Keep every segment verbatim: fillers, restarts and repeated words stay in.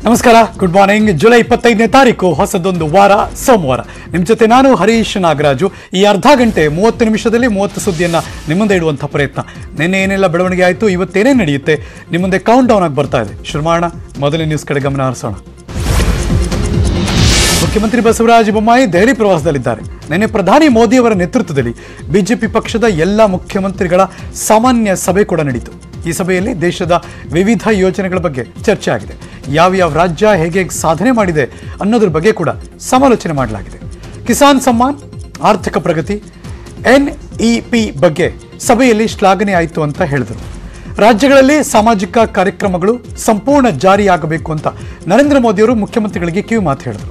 ನಮಸ್ಕಾರ, good morning. July ಇಪ್ಪತ್ತೈದನೇ ತಾರೀಕು ಹೊಸದೊಂದು ವಾರ, ಸೋಮವಾರ. ನಿಮ್ಮ ಜೊತೆ ನಾನು ಹರೀಶ್ ನಾಗರಾಜು. ಈ ಅರ್ಧ ಗಂಟೆ ಮೂವತ್ತು ನಿಮಿಷದಲ್ಲಿ ಮೂವತ್ತು ಸುದ್ದಿಯನ್ನು ನಿಮ್ಮಂದೆ ಇಡುವಂಥ ಪ್ರಯತ್ನ. ನಿನ್ನೆ ಏನೆಲ್ಲ ಬೆಳವಣಿಗೆ ಆಯಿತು, ಇವತ್ತೇನೇ ನಡೆಯುತ್ತೆ, ನಿಮ್ಮಂದೆ ಕೌಂಟ್ ಡೌನ್ ಆಗಿ ಬರ್ತಾ ಇದೆ. ಶುರು ಮಾಡೋಣ. ಮೊದಲನೇ ನ್ಯೂಸ್ ಕಡೆ ಗಮನ ಹರಿಸೋಣ. ಮುಖ್ಯಮಂತ್ರಿ ಬಸವರಾಜ ಬೊಮ್ಮಾಯಿ ದೆಹಲಿ ಪ್ರವಾಸದಲ್ಲಿದ್ದಾರೆ. ನಿನ್ನೆ ಪ್ರಧಾನಿ ಮೋದಿಯವರ ನೇತೃತ್ವದಲ್ಲಿ ಬಿಜೆಪಿ ಪಕ್ಷದ ಎಲ್ಲ ಮುಖ್ಯಮಂತ್ರಿಗಳ ಸಾಮಾನ್ಯ ಸಭೆ ಕೂಡ ನಡೆಯಿತು. ಈ ಸಭೆಯಲ್ಲಿ ದೇಶದ ವಿವಿಧ ಯೋಜನೆಗಳ ಬಗ್ಗೆ ಚರ್ಚೆ ಆಗಿದೆ. ಯಾವ್ಯಾವ ರಾಜ್ಯ ಹೇಗೆ ಸಾಧನೆ ಮಾಡಿದೆ ಅನ್ನೋದ್ರ ಬಗ್ಗೆ ಕೂಡ ಸಮಾಲೋಚನೆ ಮಾಡಲಾಗಿದೆ. ಕಿಸಾನ್ ಸಮ್ಮಾನ್, ಆರ್ಥಿಕ ಪ್ರಗತಿ, ಎನ್ ಇ ಪಿ ಬಗ್ಗೆ ಸಭೆಯಲ್ಲಿ ಶ್ಲಾಘನೆ ಆಯಿತು ಅಂತ ಹೇಳಿದರು. ರಾಜ್ಯಗಳಲ್ಲಿ ಸಾಮಾಜಿಕ ಕಾರ್ಯಕ್ರಮಗಳು ಸಂಪೂರ್ಣ ಜಾರಿಯಾಗಬೇಕು ಅಂತ ನರೇಂದ್ರ ಮೋದಿಯವರು ಮುಖ್ಯಮಂತ್ರಿಗಳಿಗೆ ಕಿವಿ ಮಾತು ಹೇಳಿದರು.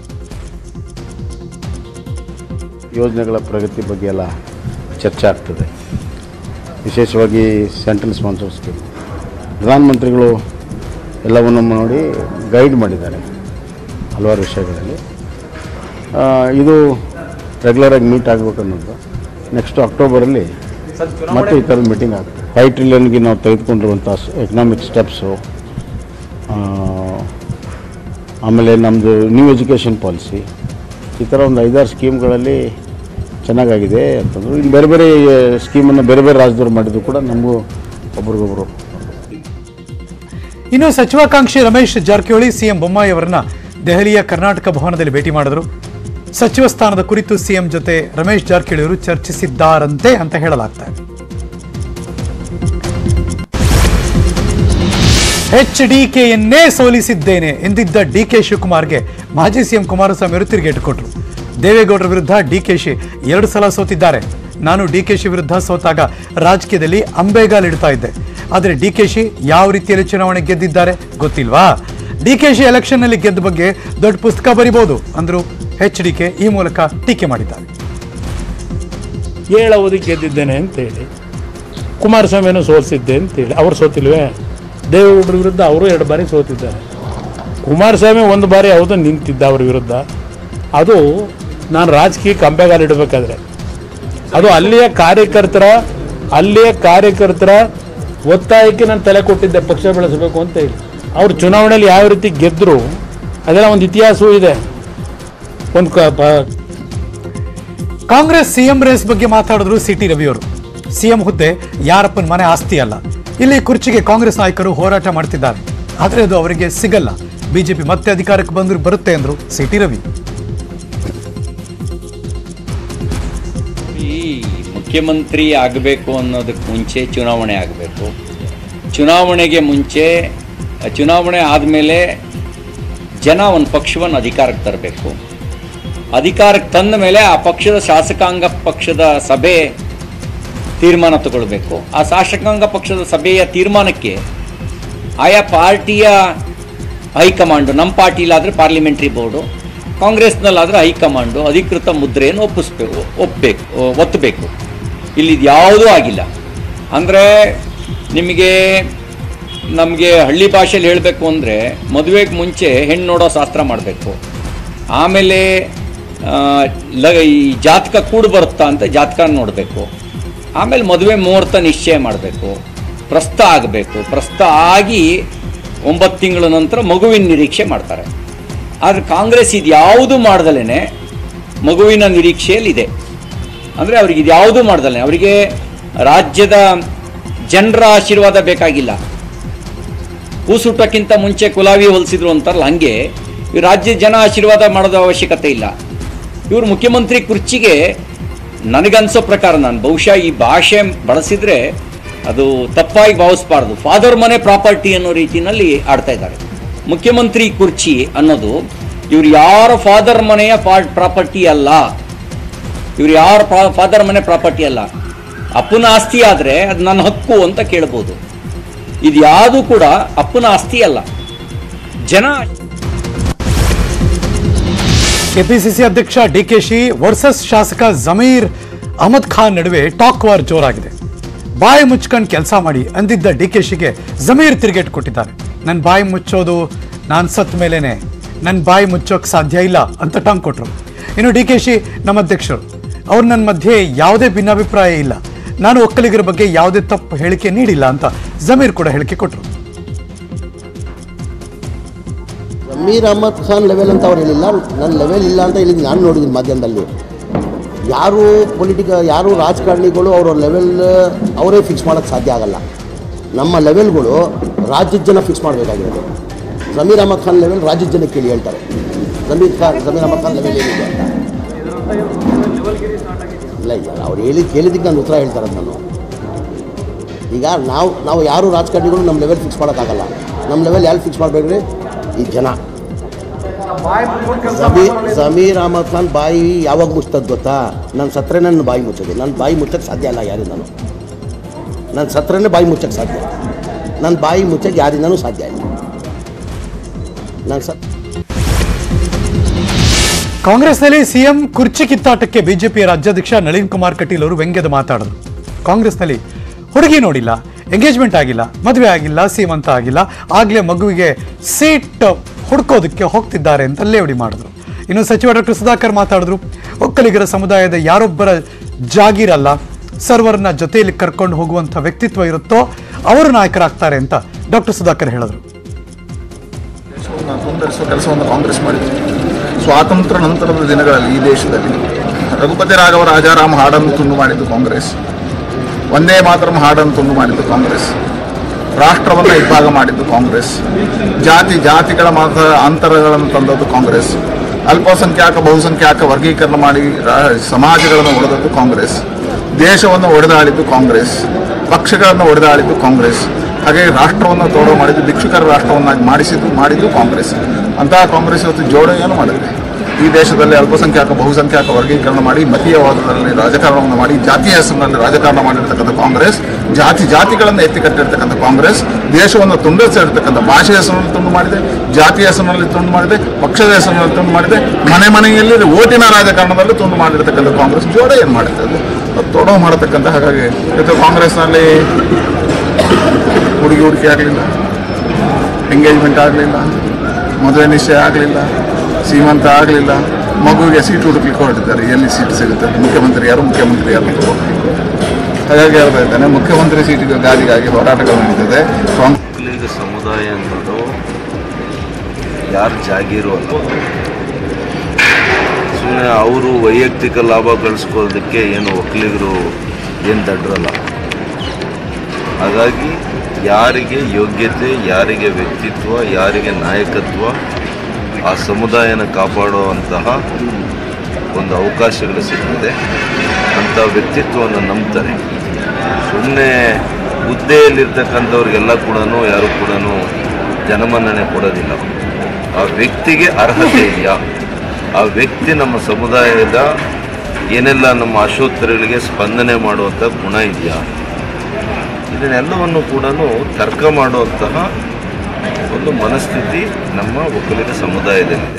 ಯೋಜನೆಗಳ ಪ್ರಗತಿ ಬಗ್ಗೆ ಎಲ್ಲ ಚರ್ಚೆ ಆಗ್ತದೆ. ವಿಶೇಷವಾಗಿ ಸೆಂಟ್ರಲ್ ಸ್ಪಾನ್ಸರ್ ಸ್ಕೀಮ್ ಪ್ರಧಾನಮಂತ್ರಿಗಳು ಎಲ್ಲವನ್ನು ನೋಡಿ ಗೈಡ್ ಮಾಡಿದ್ದಾರೆ ಹಲವಾರು ವಿಷಯಗಳಲ್ಲಿ. ಇದು ರೆಗ್ಯುಲರಾಗಿ ಮೀಟ್ ಆಗಬೇಕನ್ನೋದು. ನೆಕ್ಸ್ಟ್ ಅಕ್ಟೋಬರಲ್ಲಿ ಮತ್ತೆ ಈ ಥರದ ಮೀಟಿಂಗ್ ಆಗ್ತದೆ. ಫೈವ್ ಟ್ರಿಲಿಯನ್ಗೆ ನಾವು ತೆಗೆದುಕೊಂಡಿರುವಂಥ ಎಕನಾಮಿಕ್ ಸ್ಟೆಪ್ಸು, ಆಮೇಲೆ ನಮ್ಮದು ನ್ಯೂ ಎಜುಕೇಷನ್ ಪಾಲಿಸಿ, ಈ ಥರ ಒಂದು ಐದಾರು ಸ್ಕೀಮ್ಗಳಲ್ಲಿ ಚೆನ್ನಾಗಾಗಿದೆ ಅಂತಂದರು. ಇನ್ನು ಬೇರೆ ಬೇರೆ ಸ್ಕೀಮನ್ನು ಬೇರೆ ಬೇರೆ ರಾಜ್ಯದವ್ರು ಮಾಡಿದ್ರು ಕೂಡ ನಮಗೂ ಒಬ್ರಿಗೊಬ್ರು. ಇನ್ನು ಸಚಿವಾಕಾಂಕ್ಷಿ ರಮೇಶ್ ಜಾರಕಿಹೊಳಿ ಸಿಎಂ ಬೊಮ್ಮಾಯಿ ಅವರನ್ನ ದೆಹಲಿಯ ಕರ್ನಾಟಕ ಭವನದಲ್ಲಿ ಭೇಟಿ ಮಾಡಿದರು. ಸಚಿವ ಸ್ಥಾನದ ಕುರಿತು ಸಿಎಂ ಜೊತೆ ರಮೇಶ್ ಜಾರಕಿಹೊಳಿ ಅವರು ಚರ್ಚಿಸಿದ್ದಾರಂತೆ ಅಂತ ಹೇಳಲಾಗ್ತಾ ಇದೆ. ಎಚ್ ಡಿ ಕೆಯನ್ನೇ ಸೋಲಿಸಿದ್ದೇನೆ ಎಂದಿದ್ದ ಡಿ ಕೆ ಶಿವಕುಮಾರ್ಗೆ ಮಾಜಿ ಸಿಎಂ ಕುಮಾರಸ್ವಾಮಿ ಅವರು ತಿರುಗೇಟು ಕೊಟ್ಟರು. ದೇವೇಗೌಡರ ವಿರುದ್ಧ ಡಿ ಕೆ ಶಿ ಎರಡು ಸಲ ಸೋತಿದ್ದಾರೆ. ನಾನು ಡಿ ಕೆ ಶಿ ವಿರುದ್ಧ ಸೋತಾಗ ರಾಜಕೀಯದಲ್ಲಿ ಅಂಬೆಗಾಲಿಡ್ತಾ ಇದ್ದೆ. ಆದರೆ ಡಿ ಕೆ ಶಿ ಯಾವ ರೀತಿಯಲ್ಲಿ ಚುನಾವಣೆ ಗೆದ್ದಿದ್ದಾರೆ ಗೊತ್ತಿಲ್ವಾ? ಡಿ ಕೆ ಶಿ ಎಲೆಕ್ಷನ್ನಲ್ಲಿ ಗೆದ್ದ ಬಗ್ಗೆ ದೊಡ್ಡ ಪುಸ್ತಕ ಬರಿಬಹುದು ಅಂದ್ರು ಎಚ್ ಡಿ ಕೆ ಈ ಮೂಲಕ ಟೀಕೆ ಮಾಡಿದ್ದಾರೆ. ಏಳು ಅವಧಿ ಗೆದ್ದಿದ್ದೇನೆ ಅಂತೇಳಿ, ಕುಮಾರಸ್ವಾಮಿಯನ್ನು ಸೋಲಿಸಿದ್ದೆ ಅಂತೇಳಿ. ಅವರು ಸೋತಿಲ್ವೇ? ದೇವೇಗೌಡರ ವಿರುದ್ಧ ಅವರು ಎರಡು ಬಾರಿ ಸೋತಿದ್ದಾರೆ. ಕುಮಾರಸ್ವಾಮಿ ಒಂದು ಬಾರಿ ಯಾವುದೋ ನಿಂತಿದ್ದ ಅವ್ರ ವಿರುದ್ಧ. ಅದು ನಾನು ರಾಜಕೀಯಕ್ಕೆ ಅಂಬೆಗಾಲಿಡಬೇಕಾದ್ರೆ ಅದು ಅಲ್ಲಿಯ ಕಾರ್ಯಕರ್ತರ ಅಲ್ಲಿಯ ಕಾರ್ಯಕರ್ತರ ಒತ್ತಾಯಕ್ಕೆ ನಾನು ತಲೆ ಕೊಟ್ಟಿದ್ದೆ ಪಕ್ಷ ಬೆಳೆಸಬೇಕು ಅಂತ ಹೇಳಿ. ಅವರು ಚುನಾವಣೆಯಲ್ಲಿ ಯಾವ ರೀತಿ ಗೆದ್ದರು ಅದೆಲ್ಲ ಒಂದು ಇತಿಹಾಸವೂ ಇದೆ. ಒಂದು ಕಾಂಗ್ರೆಸ್ ಸಿಎಂ ರೇಸ್ ಬಗ್ಗೆ ಮಾತಾಡಿದ್ರು ಸಿ ಟಿ ರವಿ ಅವರು. ಸಿಎಂ ಹುದ್ದೆ ಯಾರಪ್ಪನ ಮನೆ ಆಸ್ತಿ ಅಲ್ಲ. ಇಲ್ಲಿ ಕುರ್ಚಿಗೆ ಕಾಂಗ್ರೆಸ್ ನಾಯಕರು ಹೋರಾಟ ಮಾಡ್ತಿದ್ದಾರೆ, ಆದರೆ ಅದು ಅವರಿಗೆ ಸಿಗಲ್ಲ. ಬಿಜೆಪಿ ಮತ್ತೆ ಅಧಿಕಾರಕ್ಕೆ ಬಂದ್ರು ಬರುತ್ತೆ ಅಂದ್ರು ಸಿ ಟಿ ರವಿ. ಈ ಮುಖ್ಯಮಂತ್ರಿ ಆಗಬೇಕು ಅನ್ನೋದಕ್ಕೆ ಮುಂಚೆ ಚುನಾವಣೆ ಆಗಬೇಕು. ಚುನಾವಣೆಗೆ ಮುಂಚೆ ಚುನಾವಣೆ ಆದಮೇಲೆ ಜನ ಒಂದು ಪಕ್ಷವನ್ನು ಅಧಿಕಾರಕ್ಕೆ ತರಬೇಕು. ಅಧಿಕಾರಕ್ಕೆ ತಂದ ಮೇಲೆ ಆ ಪಕ್ಷದ ಶಾಸಕಾಂಗ ಪಕ್ಷದ ಸಭೆ ತೀರ್ಮಾನ ತಗೊಳ್ಬೇಕು. ಆ ಶಾಸಕಾಂಗ ಪಕ್ಷದ ಸಭೆಯ ತೀರ್ಮಾನಕ್ಕೆ ಆಯಾ ಪಾರ್ಟಿಯ ಹೈಕಮಾಂಡು, ನಮ್ಮ ಪಾರ್ಟಿಲಾದರೆ ಪಾರ್ಲಿಮೆಂಟ್ರಿ ಬೋರ್ಡು, ಕಾಂಗ್ರೆಸ್ನಲ್ಲಾದರೆ ಹೈಕಮಾಂಡು ಅಧಿಕೃತ ಮುದ್ರೆಯನ್ನು ಒಪ್ಪಿಸ್ಬೇಕು ಒಪ್ಪಬೇಕು ಒತ್ತಬೇಕು. ಇಲ್ಲಿ ಯಾವುದೂ ಆಗಿಲ್ಲ. ಅಂದರೆ ನಿಮಗೆ ನಮಗೆ ಹಳ್ಳಿ ಭಾಷೆಯಲ್ಲಿ ಹೇಳಬೇಕು ಅಂದರೆ ಮದುವೆಗೆ ಮುಂಚೆ ಹೆಣ್ಣು ನೋಡೋ ಶಾಸ್ತ್ರ ಮಾಡಬೇಕು. ಆಮೇಲೆ ಲ ಈ ಜಾತಕ ಕೂಡು ಬರುತ್ತಾ ಅಂತ ಜಾತಕ ನೋಡಬೇಕು. ಆಮೇಲೆ ಮದುವೆ ಮುಹೂರ್ತ ನಿಶ್ಚಯ ಮಾಡಬೇಕು. ಪ್ರಸ್ತ ಆಗಬೇಕು. ಪ್ರಸ್ತ ಆಗಿ ಒಂಬತ್ತು ತಿಂಗಳ ನಂತರ ಮಗುವಿನ ನಿರೀಕ್ಷೆ ಮಾಡ್ತಾರೆ. ಆದರೆ ಕಾಂಗ್ರೆಸ್ ಇದು ಯಾವುದೂ ಮಾಡ್ದಲೇ ಮಗುವಿನ ನಿರೀಕ್ಷೆಯಲ್ಲಿದೆ. ಅಂದರೆ ಅವ್ರಿಗೆ ಇದು ಯಾವುದೂ ಮಾಡ್ದಲೇ ಅವರಿಗೆ ರಾಜ್ಯದ ಜನರ ಆಶೀರ್ವಾದ ಬೇಕಾಗಿಲ್ಲ. ಕೂಸುಟ್ಟಕ್ಕಿಂತ ಮುಂಚೆ ಕುಲಾವಿ ಹೊಲಿಸಿದ್ರು ಅಂತಾರಲ್ಲ, ಹಾಗೆ ಈ ರಾಜ್ಯ ಜನ ಆಶೀರ್ವಾದ ಮಾಡೋದ ಅವಶ್ಯಕತೆ ಇಲ್ಲ. ಇವರು ಮುಖ್ಯಮಂತ್ರಿ ಕುರ್ಚಿಗೆ ನನಗನ್ಸೋ ಪ್ರಕಾರ, ನಾನು ಬಹುಶಃ ಈ ಭಾಷೆ ಬಳಸಿದರೆ ಅದು ತಪ್ಪಾಗಿ ಭಾವಿಸಬಾರ್ದು, ಫಾದರ್ ಮನೆ ಪ್ರಾಪರ್ಟಿ ಅನ್ನೋ ರೀತಿಯಲ್ಲಿ ಆಡ್ತಾ ಇದ್ದಾರೆ. ಮುಖ್ಯಮಂತ್ರಿ ಕುರ್ಚಿ ಅನ್ನೋದು ಇವ್ರು ಯಾರ ಫಾದರ್ ಮನೆಯ ಪ್ರಾಪರ್ಟಿ ಅಲ್ಲ. ಇವ್ರು ಯಾರ ಫಾದರ್ ಮನೆ ಪ್ರಾಪರ್ಟಿ ಅಲ್ಲ. ಅಪ್ಪನ ಆಸ್ತಿ ಆದರೆ ಅದು ನನ್ನ ಹಕ್ಕು ಅಂತ ಕೇಳ್ಬೋದು. ಇದು ಯಾವುದು ಕೂಡ ಅಪ್ಪನ ಆಸ್ತಿ ಅಲ್ಲ. ಜನ ಕೆಪಿಸಿಸಿ ಅಧ್ಯಕ್ಷ ಡಿ ಕೆ ಶಿ ವರ್ಸಸ್ ಶಾಸಕ ಜಮೀರ್ ಅಹಮದ್ ಖಾನ್ ನಡುವೆ ಟಾಕ್ ವಾರ್ ಜೋರಾಗಿದೆ. ಬಾಯಿ ಮುಚ್ಕೊಂಡು ಕೆಲಸ ಮಾಡಿ ಅಂದಿದ್ದ ಡಿ ಕೆ ಶಿಗೆ ಜಮೀರ್ ತಿರುಗೇಟು ಕೊಟ್ಟಿದ್ದಾರೆ. ನನ್ನ ಬಾಯಿ ಮುಚ್ಚೋದು ನಾನು ಸತ್ತ ಮೇಲೇನೆ, ನನ್ನ ಬಾಯಿ ಮುಚ್ಚೋಕೆ ಸಾಧ್ಯ ಇಲ್ಲ ಅಂತ ಟಾಂಗ್ ಕೊಟ್ಟರು. ಇನ್ನು ಡಿ ಕೆ ಶಿ ನಮ್ಮ ಅಧ್ಯಕ್ಷರು, ಅವ್ರು ನನ್ನ ಮಧ್ಯೆ ಯಾವುದೇ ಭಿನ್ನಾಭಿಪ್ರಾಯ ಇಲ್ಲ, ನಾನು ಒಕ್ಕಲಿಗರ ಬಗ್ಗೆ ಯಾವುದೇ ತಪ್ಪು ಹೇಳಿಕೆ ನೀಡಿಲ್ಲ ಅಂತ ಜಮೀರ್ ಕೂಡ ಹೇಳಿಕೆ ಕೊಟ್ಟರು. ಜಮೀರ್ ಅಹಮದ್ ಖಾನ್ ಲೆವೆಲ್ ಅಂತ ಅವ್ರು ಹೇಳಿಲ್ಲ, ನನ್ನ ಲೆವೆಲ್ ಇಲ್ಲ ಅಂತ ಹೇಳಿದ್ದು ನಾನು ನೋಡಿದ್ದೀನಿ ಮಾಧ್ಯಮದಲ್ಲಿ. ಯಾರು ಪೊಲಿಟಿಕ ಯಾರು ರಾಜಕಾರಣಿಗಳು ಅವರ ಲೆವೆಲ್ ಅವರೇ ಫಿಕ್ಸ್ ಮಾಡೋಕ್ಕೆ ಸಾಧ್ಯ ಆಗಲ್ಲ. ನಮ್ಮ ಲೆವೆಲ್ಗಳು ರಾಜ್ಯದ ಜನ ಫಿಕ್ಸ್ ಮಾಡಬೇಕಾಗಿರೋದು. ಜಮೀರ್ ಅಹಮದ್ ಖಾನ್ ಲೆವೆಲ್ ರಾಜ್ಯದ ಜನ ಕೇಳಿ ಹೇಳ್ತಾರೆ. ಜಮೀರ್ ಖಾನ್ ಜಮೀರ್ ಅಹಮದ್ ಖಾನ್ ಲೆವೆಲ್ ಏನಿದೆ ಅಂತ ಇಲ್ಲ ಇಲ್ಲ ಅವ್ರು ಹೇಳಿ ಕೇಳಿದ್ದಕ್ಕೆ ನಾನು ಉತ್ತರ ಹೇಳ್ತಾರೆ. ನಾನು ಈಗ ನಾವು ನಾವು ಯಾರು ರಾಜಕಾರಣಿಗಳು ನಮ್ಮ ಲೆವೆಲ್ ಫಿಕ್ಸ್ ಮಾಡೋಕ್ಕಾಗಲ್ಲ. ನಮ್ಮ ಲೆವೆಲ್ ಯಾರು ಫಿಕ್ಸ್ ಮಾಡಬೇಡ್ರಿ, ಈ ಜನ. ಜಮೀರ್ ಜಮೀರ್ ಅಹಮದ್ ಖಾನ್ ಬಾಯಿ ಯಾವಾಗ ಮುಚ್ಚೋದು ಗೊತ್ತಾ? ನನ್ನ ಸತ್ರೆ ನನ್ನ ಬಾಯಿ ಮುಚ್ಚೋದು. ನನ್ನ ಬಾಯಿ ಮುಚ್ಚೋಕ್ಕೆ ಸಾಧ್ಯ ಇಲ್ಲ ಯಾರಿಂದನೂ. ನನ್ನ ಸತ್ರೆನೇ ಬಾಯಿ ಮುಚ್ಚೋಕ್ಕೆ ಸಾಧ್ಯ. ನನ್ನ ಬಾಯಿ ಮುಚ್ಚೋಕ್ಕೆ ಯಾರಿಂದನೂ ಸಾಧ್ಯ ಇಲ್ಲ. ನನ್ನ ಸತ್ ಕಾಂಗ್ರೆಸ್ನಲ್ಲಿ ಸಿಎಂ ಕುರ್ಚಿ ಕಿತ್ತಾಟಕ್ಕೆ ಬಿಜೆಪಿಯ ರಾಜ್ಯಾಧ್ಯಕ್ಷ ನಳಿನ್ ಕುಮಾರ್ ಕಟೀಲ್ ಅವರು ವ್ಯಂಗ್ಯದ ಮಾತಾಡಿದ್ರು. ಕಾಂಗ್ರೆಸ್ನಲ್ಲಿ ಹುಡುಗಿ ನೋಡಿಲ್ಲ, ಎಂಗೇಜ್ಮೆಂಟ್ ಆಗಿಲ್ಲ, ಮದುವೆ ಆಗಿಲ್ಲ, ಸೀಮಂತ ಆಗಿಲ್ಲ, ಆಗ್ಲೇ ಮಗುವಿಗೆ ಸೀಟ್ ಹುಡ್ಕೋದಕ್ಕೆ ಹೋಗ್ತಿದ್ದಾರೆ ಅಂತ ಲೇವಡಿ ಮಾಡಿದ್ರು. ಇನ್ನು ಸಚಿವ ಡಾಕ್ಟರ್ ಸುಧಾಕರ್ ಮಾತಾಡಿದ್ರು. ಒಕ್ಕಲಿಗರ ಸಮುದಾಯದ ಯಾರೊಬ್ಬರ ಜಾಗೀರಲ್ಲ, ಸರ್ವರ್ನ ಜೊತೆಯಲ್ಲಿ ಕರ್ಕೊಂಡು ಹೋಗುವಂಥ ವ್ಯಕ್ತಿತ್ವ ಇರುತ್ತೋ ಅವರು ನಾಯಕರಾಗ್ತಾರೆ ಅಂತ ಡಾಕ್ಟರ್ ಸುಧಾಕರ್ ಹೇಳಿದ್ರು. ದೇಶವನ್ನು ಕೆಲಸವನ್ನು ಕಾಂಗ್ರೆಸ್ ಮಾಡಿದೆ. ಸ್ವಾತಂತ್ರ್ಯ ನಂತರದ ದಿನಗಳಲ್ಲಿ ಈ ದೇಶದಲ್ಲಿ ರಘುಪತಿ ರಾಘವ ರಾಜಾರಾಮ್ ಹಾಡನ್ನು ತುಂಡು ಮಾಡಿದ್ದು ಕಾಂಗ್ರೆಸ್. ಒಂದೇ ಮಾತರಂ ಹಾಡನ್ನು ತುಂಡು ಮಾಡಿದ್ದು ಕಾಂಗ್ರೆಸ್. ರಾಷ್ಟ್ರವನ್ನು ಇಬ್ಬಾಗ ಮಾಡಿದ್ದು ಕಾಂಗ್ರೆಸ್. ಜಾತಿ ಜಾತಿಗಳ ಮಾತ ಅಂತರಗಳನ್ನು ತಂದದ್ದು ಕಾಂಗ್ರೆಸ್. ಅಲ್ಪಸಂಖ್ಯಾತ ಬಹುಸಂಖ್ಯಾತ ವರ್ಗೀಕರಣ ಮಾಡಿ ಸಮಾಜಗಳನ್ನು ಒಡೆದದ್ದು ಕಾಂಗ್ರೆಸ್. ದೇಶವನ್ನು ಒಡೆದಾಡಿದ್ದು ಕಾಂಗ್ರೆಸ್. ಪಕ್ಷಗಳನ್ನು ಒಡೆದಾಡಿದ್ದು ಕಾಂಗ್ರೆಸ್. ಹಾಗೆ ರಾಷ್ಟ್ರವನ್ನು ತೋಡೋ ಮಾಡಿದ್ದು, ಭಿಕ್ಷುಕರ ರಾಷ್ಟ್ರವನ್ನಾಗಿ ಮಾಡಿಸಿದ್ದು ಮಾಡಿದ್ದು ಕಾಂಗ್ರೆಸ್. ಅಂತಹ ಕಾಂಗ್ರೆಸ್ ಇವತ್ತು ಜೋಡಣೆಯನ್ನು ಮಾಡಿದೆ. ಈ ದೇಶದಲ್ಲಿ ಅಲ್ಪಸಂಖ್ಯಾತ ಬಹುಸಂಖ್ಯಾತ ವರ್ಗೀಕರಣ ಮಾಡಿ ಮತೀಯವಾದದಲ್ಲಿ ರಾಜಕಾರಣವನ್ನು ಮಾಡಿ ಜಾತಿಯ ಹೆಸರಿನಲ್ಲಿ ರಾಜಕಾರಣ ಮಾಡಿರ್ತಕ್ಕಂಥ ಕಾಂಗ್ರೆಸ್, ಜಾತಿ ಜಾತಿಗಳನ್ನು ಎತ್ತಿ ಕಟ್ಟಿರ್ತಕ್ಕಂಥ ಕಾಂಗ್ರೆಸ್, ದೇಶವನ್ನು ತುಂಡಿಸಿರ್ತಕ್ಕಂಥ ಭಾಷೆ ಹೆಸರಿನಲ್ಲಿ ತುಂಡು ಮಾಡಿದೆ, ಜಾತಿಯ ಹೆಸರಿನಲ್ಲಿ ತುಂಡು ಮಾಡಿದೆ, ಪಕ್ಷದ ಹೆಸರಿನಲ್ಲಿ ತುಂಡು ಮಾಡಿದೆ, ಮನೆ ಮನೆಯಲ್ಲಿ ಓಟಿನ ರಾಜಕಾರಣದಲ್ಲಿ ತುಂಡು ಮಾಡಿರ್ತಕ್ಕಂಥ ಕಾಂಗ್ರೆಸ್ ಜೋಡ ಏನು ಮಾಡಿರ್ತದೆ ಅದು ತೋಡೋ ಮಾಡತಕ್ಕಂಥ. ಹಾಗಾಗಿ ಇವತ್ತು ಕಾಂಗ್ರೆಸ್ನಲ್ಲಿ ಹುಡುಗಿ ಹುಡುಕಿ ಆಗಲಿಲ್ಲ, ಎಂಗೇಜ್ಮೆಂಟ್ ಆಗಲಿಲ್ಲ, ಮದುವೆ ನಿಶ್ಚಯ ಆಗಲಿಲ್ಲ, ಸೀಮಂತ ಆಗಲಿಲ್ಲ, ಮಗುವಿಗೆ ಸೀಟು ಹುಡುಕ್ಲಿಕ್ಕೆ ಹೊರಟಿದ್ದಾರೆ. ಎಲ್ಲಿ ಸೀಟ್ ಸಿಗುತ್ತೆ? ಮುಖ್ಯಮಂತ್ರಿ ಯಾರು ಮುಖ್ಯಮಂತ್ರಿ ಯಾರು ಅಂತ ಹಾಗಾಗಿ ಹೇಳ್ತಾ ಇದ್ದಾನೆ, ಮುಖ್ಯಮಂತ್ರಿ ಸೀಟಿಗೆ ಗಾದಿಗಾಗಿ ಹೋರಾಟಗಳು ನಡೀತದೆ. ಒಕ್ಕಲಿಗ ಸಮುದಾಯ ಅನ್ನೋದು ಯಾರು ಜಾಗೀರು ಅಲ್ಲ, ಸುಮ್ಮನೆ ಅವರು ವೈಯಕ್ತಿಕ ಲಾಭ ಗಳಿಸ್ಕೊಳ್ಳೋದಕ್ಕೆ ಏನು ಒಕ್ಕಲಿಗರು ಏನು ದಡ್ರಲ್ಲ. ಹಾಗಾಗಿ ಯಾರಿಗೆ ಯೋಗ್ಯತೆ, ಯಾರಿಗೆ ವ್ಯಕ್ತಿತ್ವ, ಯಾರಿಗೆ ನಾಯಕತ್ವ, ಆ ಸಮುದಾಯನ ಕಾಪಾಡುವಂತಹ ಒಂದು ಅವಕಾಶಗಳು ಸಿಗ್ತದೆ, ಅಂಥ ವ್ಯಕ್ತಿತ್ವವನ್ನು ನಂಬ್ತಾರೆ. ಸುಮ್ಮನೆ ಹುದ್ದೆಯಲ್ಲಿರ್ತಕ್ಕಂಥವ್ರಿಗೆಲ್ಲ ಕೂಡ ಯಾರು ಕೂಡ ಜನಮನ್ನಣೆ ಕೊಡೋದಿಲ್ಲ. ಆ ವ್ಯಕ್ತಿಗೆ ಅರ್ಹತೆ ಇದೆಯಾ, ಆ ವ್ಯಕ್ತಿ ನಮ್ಮ ಸಮುದಾಯದ ಏನೆಲ್ಲ ನಮ್ಮ ಆಶೋತ್ತರಗಳಿಗೆ ಸ್ಪಂದನೆ ಮಾಡುವಂಥ ಗುಣ ಇದೆಯಾ, ಇದನ್ನೆಲ್ಲವನ್ನು ಕೂಡ ತರ್ಕ ಮಾಡುವಂತಹ ಒಂದು ಮನಸ್ಥಿತಿ ನಮ್ಮ ಒಕ್ಕಲಿಗ ಸಮುದಾಯದಲ್ಲಿದೆ.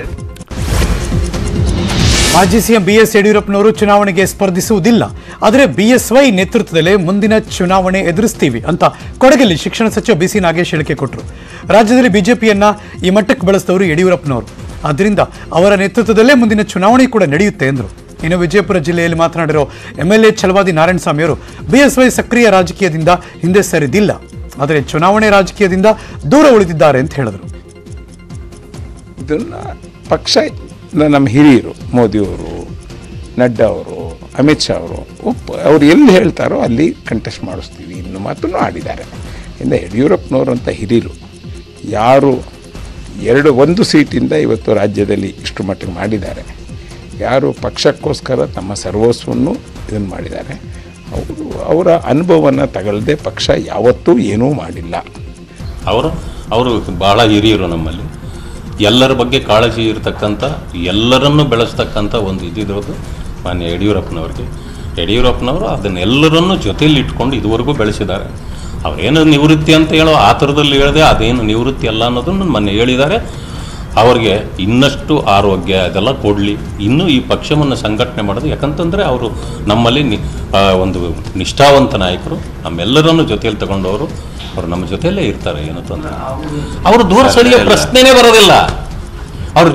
ಮಾಜಿ ಸಿಎಂ ಬಿಎಸ್ ಯಡಿಯೂರಪ್ಪನವರು ಚುನಾವಣೆಗೆ ಸ್ಪರ್ಧಿಸುವುದಿಲ್ಲ, ಆದರೆ ಬಿಎಸ್ವೈ ನೇತೃತ್ವದಲ್ಲೇ ಮುಂದಿನ ಚುನಾವಣೆ ಎದುರಿಸ್ತೀವಿ ಅಂತ ಕೊಡಗಲ್ಲಿ ಶಿಕ್ಷಣ ಸಚಿವ ಬಿಸಿ ನಾಗೇಶ್ ಹೇಳಿಕೆ ಕೊಟ್ಟರು. ರಾಜ್ಯದಲ್ಲಿ ಬಿಜೆಪಿಯನ್ನ ಈ ಮಟ್ಟಕ್ಕೆ ಬೆಳೆಸಿದವರು ಯಡಿಯೂರಪ್ಪನವರು, ಆದ್ದರಿಂದ ಅವರ ನೇತೃತ್ವದಲ್ಲೇ ಮುಂದಿನ ಚುನಾವಣೆ ಕೂಡ ನಡೆಯುತ್ತೆ ಎಂದರು. ಇನ್ನು ವಿಜಯಪುರ ಜಿಲ್ಲೆಯಲ್ಲಿ ಮಾತನಾಡಿರೋ ಎಂಎಲ್ಎ ಛಲವಾದಿ ನಾರಾಯಣಸ್ವಾಮಿಯವರು ಬಿಎಸ್ವೈ ಸಕ್ರಿಯ ರಾಜಕೀಯದಿಂದ ಹಿಂದೆ ಸರಿದಿಲ್ಲ, ಆದರೆ ಚುನಾವಣೆ ರಾಜಕೀಯದಿಂದ ದೂರ ಉಳಿದಿದ್ದಾರೆ ಅಂತ ಹೇಳಿದರು. ಇದನ್ನು ಪಕ್ಷ ನಮ್ಮ ಹಿರಿಯರು ಮೋದಿಯವರು, ನಡ್ಡಾ ಅವರು, ಅಮಿತ್ ಶಾ ಅವರು ಒಪ್ಪ ಅವ್ರು ಎಲ್ಲಿ ಹೇಳ್ತಾರೋ ಅಲ್ಲಿ ಕಂಟೆಸ್ಟ್ ಮಾಡಿಸ್ತೀವಿ ಇನ್ನು ಮಾತನ್ನು ಆಡಿದ್ದಾರೆ. ಇನ್ನು ಯಡಿಯೂರಪ್ಪನವರಂಥ ಹಿರಿಯರು ಯಾರು ಎರಡು ಒಂದು ಸೀಟಿಂದ ಇವತ್ತು ರಾಜ್ಯದಲ್ಲಿ ಇಷ್ಟು ಮಟ್ಟಿಗೆ ಮಾಡಿದ್ದಾರೆ, ಯಾರು ಪಕ್ಷಕ್ಕೋಸ್ಕರ ತಮ್ಮ ಸರ್ವಸ್ವವನ್ನು ಇದನ್ನು ಮಾಡಿದ್ದಾರೆ, ಅವರು ಅವರ ಅನುಭವವನ್ನು ತಗೊಳ್ಳದೆ ಪಕ್ಷ ಯಾವತ್ತೂ ಏನೂ ಮಾಡಿಲ್ಲ. ಅವರು ಅವರು ಭಾಳ ಹಿರಿಯರು, ನಮ್ಮಲ್ಲಿ ಎಲ್ಲರ ಬಗ್ಗೆ ಕಾಳಜಿ ಇರತಕ್ಕಂಥ, ಎಲ್ಲರನ್ನೂ ಬೆಳೆಸ್ತಕ್ಕಂಥ ಒಂದು ಇದಿರೋದು ಮಾನ್ಯ ಯಡಿಯೂರಪ್ಪನವ್ರಿಗೆ. ಯಡಿಯೂರಪ್ಪನವರು ಅದನ್ನೆಲ್ಲರನ್ನೂ ಜೊತೆಯಲ್ಲಿ ಇಟ್ಕೊಂಡು ಇದುವರೆಗೂ ಬೆಳೆಸಿದ್ದಾರೆ. ಅವರೇನು ನಿವೃತ್ತಿ ಅಂತ ಹೇಳೋ ಆ ಥರದಲ್ಲಿ ಹೇಳಿದೆ, ಅದೇನು ನಿವೃತ್ತಿ ಅಲ್ಲ ಅನ್ನೋದನ್ನು ಮೊನ್ನೆ ಹೇಳಿದ್ದಾರೆ. ಅವ್ರಿಗೆ ಇನ್ನಷ್ಟು ಆರೋಗ್ಯ ಅದೆಲ್ಲ ಕೊಡಲಿ, ಇನ್ನೂ ಈ ಪಕ್ಷವನ್ನು ಸಂಘಟನೆ ಮಾಡೋದು. ಯಾಕಂತಂದರೆ ಅವರು ನಮ್ಮಲ್ಲಿ ನಿ ಒಂದು ನಿಷ್ಠಾವಂತ ನಾಯಕರು, ನಮ್ಮೆಲ್ಲರನ್ನು ಜೊತೆಯಲ್ಲಿ ತಗೊಂಡವರು, ಅವರು ನಮ್ಮ ಜೊತೆಯಲ್ಲೇ ಇರ್ತಾರೆ. ಏನು ತೊಂದರೆ, ಅವರು ದೂರ ಸರಿಯ ಪ್ರಶ್ನೆನೇ ಬರೋದಿಲ್ಲ. ಅವರು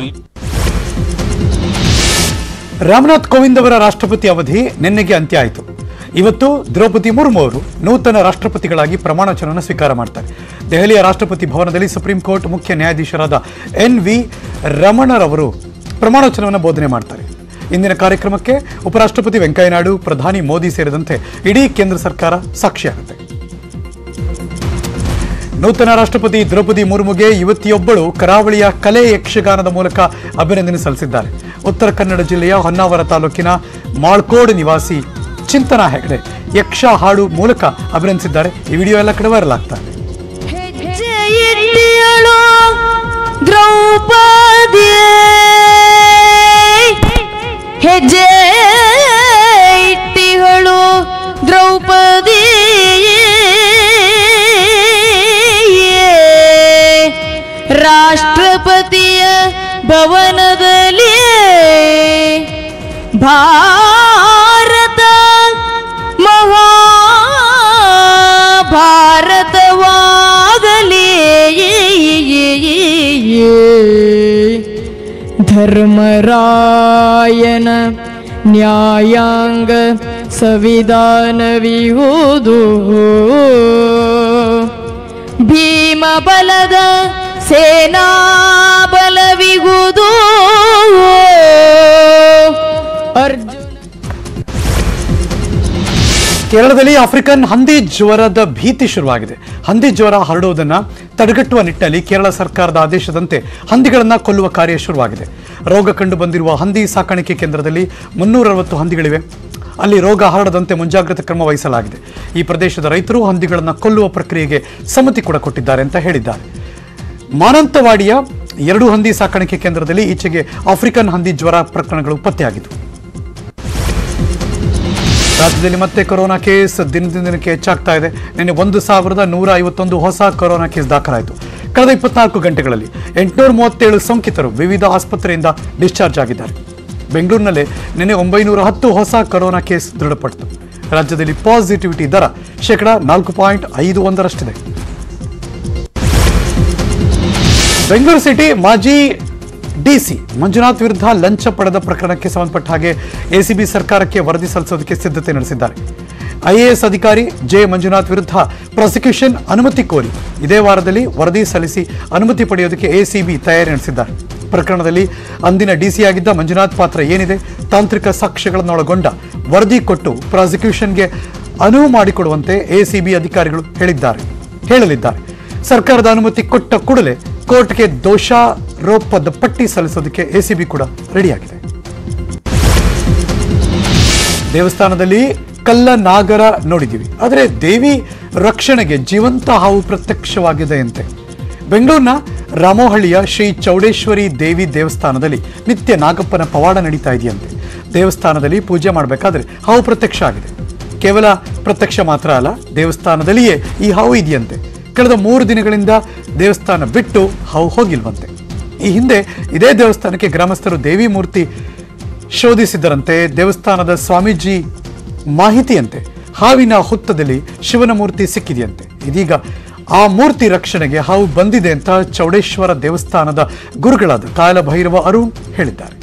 ರಾಮನಾಥ್ ಕೋವಿಂದ್ ಅವರ ರಾಷ್ಟ್ರಪತಿ ಅವಧಿ ನಿನ್ನೆಗೆ ಅಂತ್ಯ ಆಯಿತು. ಇವತ್ತು ದ್ರೌಪದಿ ಮುರ್ಮು ಅವರು ನೂತನ ರಾಷ್ಟ್ರಪತಿಗಳಾಗಿ ಪ್ರಮಾಣ ವಚನವನ್ನು ಸ್ವೀಕಾರ ಮಾಡ್ತಾರೆ. ದೆಹಲಿಯ ರಾಷ್ಟ್ರಪತಿ ಭವನದಲ್ಲಿ ಸುಪ್ರೀಂ ಕೋರ್ಟ್ ಮುಖ್ಯ ನ್ಯಾಯಾಧೀಶರಾದ ಎನ್ ವಿ ರಮಣರವರು ಪ್ರಮಾಣವಚನವನ್ನು ಬೋಧನೆ ಮಾಡ್ತಾರೆ. ಇಂದಿನ ಕಾರ್ಯಕ್ರಮಕ್ಕೆ ಉಪರಾಷ್ಟ್ರಪತಿ ವೆಂಕಯ್ಯನಾಯ್ಡು, ಪ್ರಧಾನಿ ಮೋದಿ ಸೇರಿದಂತೆ ಇಡೀ ಕೇಂದ್ರ ಸರ್ಕಾರ ಸಾಕ್ಷಿಯಾಗುತ್ತೆ. ನೂತನ ರಾಷ್ಟ್ರಪತಿ ದ್ರೌಪದಿ ಮುರ್ಮುಗೆ ಯುವತಿಯೊಬ್ಬಳು ಕರಾವಳಿಯ ಕಲೆ ಯಕ್ಷಗಾನದ ಮೂಲಕ ಅಭಿನಂದನೆ ಸಲ್ಲಿಸಿದ್ದಾರೆ. ಉತ್ತರ ಕನ್ನಡ ಜಿಲ್ಲೆಯ ಹೊನ್ನಾವರ ತಾಲೂಕಿನ ಮಾಳ್ಕೋಡ್ ನಿವಾಸಿ ಚಿಂತನಾ ಹೆಗಡೆ ಯಕ್ಷ ಹಾಡು ಮೂಲಕ ಅಭಿನಂದಿಸಿದ್ದಾರೆ. ಈ ವಿಡಿಯೋ ಎಲ್ಲ ಕಡೆ ವೈರಲ್ ಆಗ್ತಾ ಇದೆ. ಹೆಜ್ಜೆ ಇಟ್ಟಿಗಳು ದ್ರೌಪದಿ ರಾಷ್ಟ್ರಪತಿಯ ಭವನದಲ್ಲಿ ಭಾರತ ಮಹಾಭಾರತವಾಗಲಿ ಧರ್ಮರಾಯನ ನ್ಯಾಯಾಂಗ ಸಂವಿಧಾನವಿಹುದು ಭೀಮ ಬಲದ ಸೇನಾ ಬಲವಿಹುದು ಅರ್ಜುನ. ಕೇರಳದಲ್ಲಿ ಆಫ್ರಿಕನ್ ಹಂದಿ ಜ್ವರದ ಭೀತಿ ಶುರುವಾಗಿದೆ. ಹಂದಿ ಜ್ವರ ಹರಡುವುದನ್ನು ತಡೆಗಟ್ಟುವ ನಿಟ್ಟಿನಲ್ಲಿ ಕೇರಳ ಸರ್ಕಾರದ ಆದೇಶದಂತೆ ಹಂದಿಗಳನ್ನು ಕೊಲ್ಲುವ ಕಾರ್ಯ ಶುರುವಾಗಿದೆ. ರೋಗ ಕಂಡು ಬಂದಿರುವ ಹಂದಿ ಸಾಕಾಣಿಕೆ ಕೇಂದ್ರದಲ್ಲಿ ಮುನ್ನೂರ ಅರವತ್ತು ಹಂದಿಗಳಿವೆ. ಅಲ್ಲಿ ರೋಗ ಹರಡದಂತೆ ಮುಂಜಾಗ್ರತಾ ಕ್ರಮ ವಹಿಸಲಾಗಿದೆ. ಈ ಪ್ರದೇಶದ ರೈತರು ಹಂದಿಗಳನ್ನು ಕೊಲ್ಲುವ ಪ್ರಕ್ರಿಯೆಗೆ ಸಮ್ಮತಿ ಕೂಡ ಕೊಟ್ಟಿದ್ದಾರೆ ಅಂತ ಹೇಳಿದ್ದಾರೆ. ಮಾನಂತವಾಡಿಯ ಎರಡು ಹಂದಿ ಸಾಕಾಣಿಕೆ ಕೇಂದ್ರದಲ್ಲಿ ಈಚೆಗೆ ಆಫ್ರಿಕನ್ ಹಂದಿ ಜ್ವರ ಪ್ರಕರಣಗಳು ಪತ್ತೆಯಾಗಿದ್ದವು. ರಾಜ್ಯದಲ್ಲಿ ಮತ್ತೆ ಕೊರೋನಾ ಕೇಸ್ ದಿನದಿಂದ ದಿನಕ್ಕೆ ಹೆಚ್ಚಾಗ್ತಾ ಇದೆ. ನಿನ್ನೆ ಒಂದು ಸಾವಿರದ ನೂರ ಐವತ್ತೊಂದು ಹೊಸ ಕೊರೋನಾ ಕೇಸ್ ದಾಖಲಾಯಿತು. ಕಳೆದ ಇಪ್ಪತ್ನಾಲ್ಕು ಗಂಟೆಗಳಲ್ಲಿ ಎಂಟುನೂರ ಮೂವತ್ತೇಳು ಸೋಂಕಿತರು ವಿವಿಧ ಆಸ್ಪತ್ರೆಯಿಂದ ಡಿಸ್ಚಾರ್ಜ್ ಆಗಿದ್ದಾರೆ. ಬೆಂಗಳೂರಿನಲ್ಲೇ ನಿನ್ನೆ ಒಂಬೈನೂರ ಹತ್ತು ಹೊಸ ಕೊರೋನಾ ಕೇಸ್ ದೃಢಪಟ್ಟಿತು. ರಾಜ್ಯದಲ್ಲಿ ಪಾಸಿಟಿವಿಟಿ ದರ ಶೇಕಡ ನಾಲ್ಕು ಪಾಯಿಂಟ್ ಐದು ಒಂದರಷ್ಟಿದೆ. ಬೆಂಗಳೂರು ಸಿಟಿ ಮಾಜಿ ಡಿಸಿ ಮಂಜುನಾಥ್ ವಿರುದ್ಧ ಲಂಚ ಪಡೆದ ಪ್ರಕರಣಕ್ಕೆ ಸಂಬಂಧಪಟ್ಟ ಹಾಗೆ ಎಸಿಬಿ ಸರ್ಕಾರಕ್ಕೆ ವರದಿ ಸಲ್ಲಿಸೋದಕ್ಕೆ ಸಿದ್ಧತೆ ನಡೆಸಿದ್ದಾರೆ. ಐಎಎಸ್ ಅಧಿಕಾರಿ ಜೆ ಮಂಜುನಾಥ್ ವಿರುದ್ಧ ಪ್ರಾಸಿಕ್ಯೂಷನ್ ಅನುಮತಿ ಕೋರಿ ಇದೇ ವಾರದಲ್ಲಿ ವರದಿ ಸಲ್ಲಿಸಿ ಅನುಮತಿ ಪಡೆಯೋದಕ್ಕೆ ಎಸಿಬಿ ತಯಾರಿ ನಡೆಸಿದ್ದಾರೆ. ಪ್ರಕರಣದಲ್ಲಿ ಅಂದಿನ ಡಿಸಿಯಾಗಿದ್ದ ಮಂಜುನಾಥ್ ಪಾತ್ರ ಏನಿದೆ, ತಾಂತ್ರಿಕ ಸಾಕ್ಷ್ಯಗಳನ್ನೊಳಗೊಂಡ ವರದಿ ಕೊಟ್ಟು ಪ್ರಾಸಿಕ್ಯೂಷನ್ಗೆ ಅನುವು ಮಾಡಿಕೊಡುವಂತೆ ಎಸಿಬಿ ಅಧಿಕಾರಿಗಳು ಹೇಳಿದ್ದಾರೆ ಹೇಳಲಿದ್ದಾರೆ. ಸರ್ಕಾರದ ಅನುಮತಿ ಕೊಟ್ಟ ಕೂಡಲೇ ಕೋರ್ಟ್ಗೆ ದೋಷಾರೋಪದ ಪಟ್ಟಿ ಸಲ್ಲಿಸೋದಕ್ಕೆ ಎಸಿಬಿ ಕೂಡ ರೆಡಿಯಾಗಿದೆ. ದೇವಸ್ಥಾನದಲ್ಲಿ ಕಲ್ಲ ನಾಗರ ನೋಡಿದ್ದೀವಿ, ಆದರೆ ದೇವಿ ರಕ್ಷಣೆಗೆ ಜೀವಂತ ಹಾವು ಪ್ರತ್ಯಕ್ಷವಾಗಿದೆಯಂತೆ. ಬೆಂಗಳೂರಿನ ರಾಮೋಹಳ್ಳಿಯ ಶ್ರೀ ಚೌಡೇಶ್ವರಿ ದೇವಿ ದೇವಸ್ಥಾನದಲ್ಲಿ ನಿತ್ಯ ನಾಗಪ್ಪನ ಪವಾಡ ನಡೀತಾ ಇದೆಯಂತೆ. ದೇವಸ್ಥಾನದಲ್ಲಿ ಪೂಜೆ ಮಾಡಬೇಕಾದ್ರೆ ಹಾವು ಪ್ರತ್ಯಕ್ಷ ಆಗಿದೆ. ಕೇವಲ ಪ್ರತ್ಯಕ್ಷ ಮಾತ್ರ ಅಲ್ಲ, ದೇವಸ್ಥಾನದಲ್ಲಿಯೇ ಈ ಹಾವು ಇದೆಯಂತೆ. ಕಳೆದ ಮೂರು ದಿನಗಳಿಂದ ದೇವಸ್ಥಾನ ಬಿಟ್ಟು ಹಾವು ಹೋಗಿಲ್ವಂತೆ. ಈ ಹಿಂದೆ ಇದೇ ದೇವಸ್ಥಾನಕ್ಕೆ ಗ್ರಾಮಸ್ಥರು ದೇವಿ ಮೂರ್ತಿ ಶೋಧಿಸಿದ್ದರಂತೆ. ದೇವಸ್ಥಾನದ ಸ್ವಾಮೀಜಿ ಮಾಹಿತಿಯಂತೆ ಹಾವಿನ ಹುತ್ತದಲ್ಲಿ ಶಿವನ ಮೂರ್ತಿ ಸಿಕ್ಕಿದೆಯಂತೆ. ಇದೀಗ ಆ ಮೂರ್ತಿ ರಕ್ಷಣೆಗೆ ಹಾವು ಬಂದಿದೆ ಅಂತ ಚೌಡೇಶ್ವರ ದೇವಸ್ಥಾನದ ಗುರುಗಳಾದ ಕಾಲ ಭೈರವ ಅರುಣ್ ಹೇಳಿದ್ದಾರೆ.